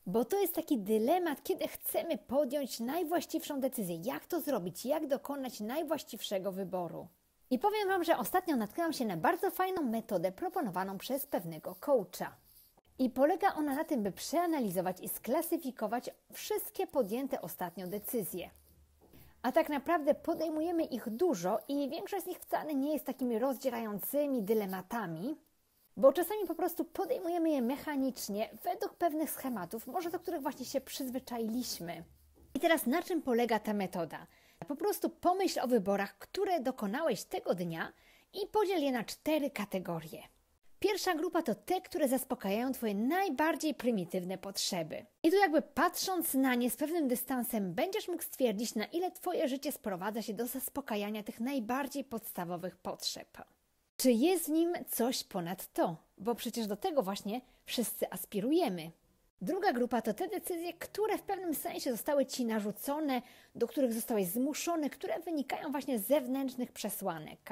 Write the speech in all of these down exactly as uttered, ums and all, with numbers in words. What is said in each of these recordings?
Bo to jest taki dylemat, kiedy chcemy podjąć najwłaściwszą decyzję. Jak to zrobić? Jak dokonać najwłaściwszego wyboru? I powiem Wam, że ostatnio natknęłam się na bardzo fajną metodę proponowaną przez pewnego coacha. I polega ona na tym, by przeanalizować i sklasyfikować wszystkie podjęte ostatnio decyzje. A tak naprawdę podejmujemy ich dużo i większość z nich wcale nie jest takimi rozdzierającymi dylematami, bo czasami po prostu podejmujemy je mechanicznie, według pewnych schematów, może do których właśnie się przyzwyczailiśmy. I teraz na czym polega ta metoda? Po prostu pomyśl o wyborach, które dokonałeś tego dnia i podziel je na cztery kategorie. Pierwsza grupa to te, które zaspokajają Twoje najbardziej prymitywne potrzeby. I tu jakby patrząc na nie z pewnym dystansem, będziesz mógł stwierdzić, na ile Twoje życie sprowadza się do zaspokajania tych najbardziej podstawowych potrzeb. Czy jest w nim coś ponad to? Bo przecież do tego właśnie wszyscy aspirujemy. Druga grupa to te decyzje, które w pewnym sensie zostały Ci narzucone, do których zostałeś zmuszony, które wynikają właśnie z zewnętrznych przesłanek.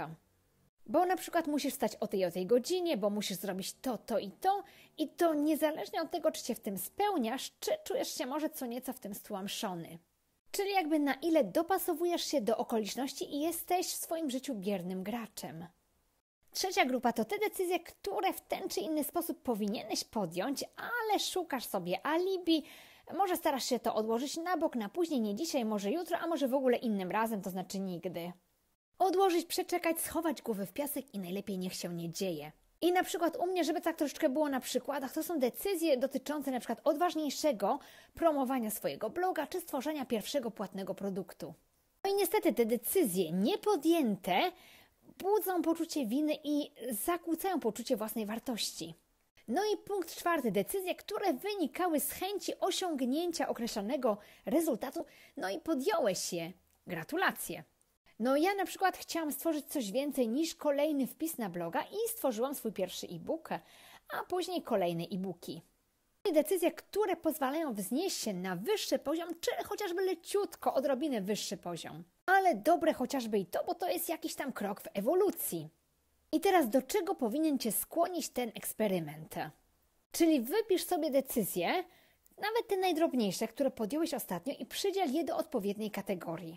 Bo na przykład musisz wstać o tej i o tej godzinie, bo musisz zrobić to, to i to i to niezależnie od tego, czy się w tym spełniasz, czy czujesz się może co nieco w tym stłamszony. Czyli jakby na ile dopasowujesz się do okoliczności i jesteś w swoim życiu biernym graczem. Trzecia grupa to te decyzje, które w ten czy inny sposób powinieneś podjąć, ale szukasz sobie alibi, może starasz się to odłożyć na bok, na później, nie dzisiaj, może jutro, a może w ogóle innym razem, to znaczy nigdy. Odłożyć, przeczekać, schować głowy w piasek i najlepiej niech się nie dzieje. I na przykład u mnie, żeby tak troszeczkę było na przykładach, to są decyzje dotyczące na przykład odważniejszego promowania swojego bloga czy stworzenia pierwszego płatnego produktu. No i niestety te decyzje niepodjęte budzą poczucie winy i zakłócają poczucie własnej wartości. No i punkt czwarty, decyzje, które wynikały z chęci osiągnięcia określonego rezultatu, no i podjąłeś je. Gratulacje! No ja na przykład chciałam stworzyć coś więcej niż kolejny wpis na bloga i stworzyłam swój pierwszy e-book, a później kolejne e-booki. I decyzje, które pozwalają wznieść się na wyższy poziom, czy chociażby leciutko, odrobinę wyższy poziom. Ale dobre chociażby i to, bo to jest jakiś tam krok w ewolucji. I teraz do czego powinien Cię skłonić ten eksperyment? Czyli wypisz sobie decyzje, nawet te najdrobniejsze, które podjąłeś ostatnio i przydziel je do odpowiedniej kategorii.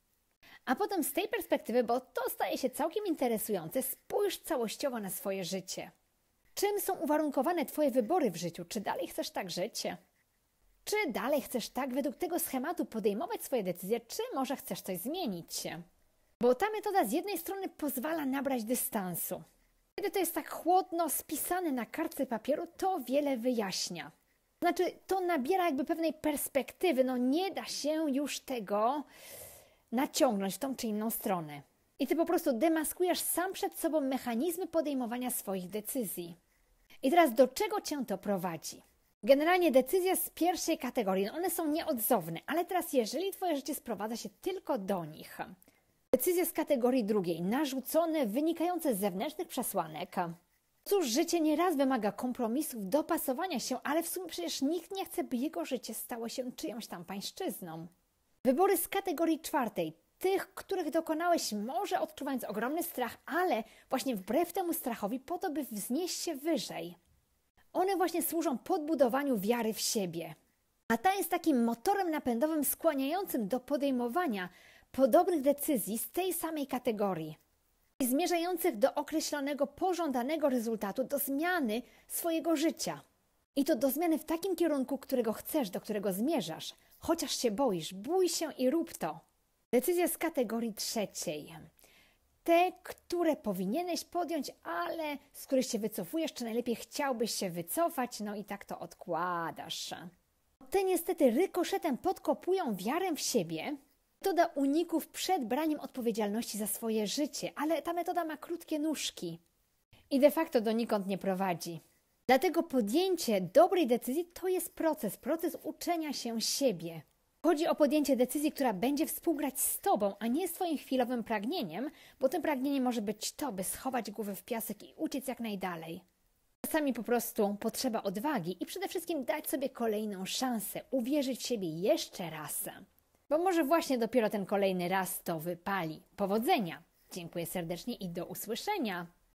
A potem z tej perspektywy, bo to staje się całkiem interesujące, spójrz całościowo na swoje życie. Czym są uwarunkowane Twoje wybory w życiu? Czy dalej chcesz tak żyć? Czy dalej chcesz tak według tego schematu podejmować swoje decyzje, czy może chcesz coś zmienić? Bo ta metoda z jednej strony pozwala nabrać dystansu. Kiedy to jest tak chłodno spisane na kartce papieru, to wiele wyjaśnia. Znaczy, to nabiera jakby pewnej perspektywy, no nie da się już tego naciągnąć w tą czy inną stronę. I Ty po prostu demaskujesz sam przed sobą mechanizmy podejmowania swoich decyzji. I teraz do czego Cię to prowadzi? Generalnie decyzje z pierwszej kategorii, no one są nieodzowne, ale teraz jeżeli Twoje życie sprowadza się tylko do nich, decyzje z kategorii drugiej, narzucone, wynikające z zewnętrznych przesłanek. Cóż, życie nieraz wymaga kompromisów, dopasowania się, ale w sumie przecież nikt nie chce, by jego życie stało się czyjąś tam pańszczyzną. Wybory z kategorii czwartej, tych, których dokonałeś może odczuwając ogromny strach, ale właśnie wbrew temu strachowi po to, by wznieść się wyżej. One właśnie służą podbudowaniu wiary w siebie. A ta jest takim motorem napędowym skłaniającym do podejmowania podobnych decyzji z tej samej kategorii. Zmierzających do określonego, pożądanego rezultatu, do zmiany swojego życia. I to do zmiany w takim kierunku, którego chcesz, do którego zmierzasz. Chociaż się boisz, bój się i rób to. Decyzje z kategorii trzeciej. Te, które powinieneś podjąć, ale z których się wycofujesz, czy najlepiej chciałbyś się wycofać, no i tak to odkładasz. Te niestety rykoszetem podkopują wiarę w siebie. Metoda uników przed braniem odpowiedzialności za swoje życie, ale ta metoda ma krótkie nóżki i de facto donikąd nie prowadzi. Dlatego podjęcie dobrej decyzji to jest proces, proces uczenia się siebie. Chodzi o podjęcie decyzji, która będzie współgrać z Tobą, a nie z Twoim chwilowym pragnieniem, bo tym pragnieniem może być to, by schować głowę w piasek i uciec jak najdalej. Czasami po prostu potrzeba odwagi i przede wszystkim dać sobie kolejną szansę, uwierzyć w siebie jeszcze raz. Bo może właśnie dopiero ten kolejny raz to wypali. Powodzenia! Dziękuję serdecznie i do usłyszenia!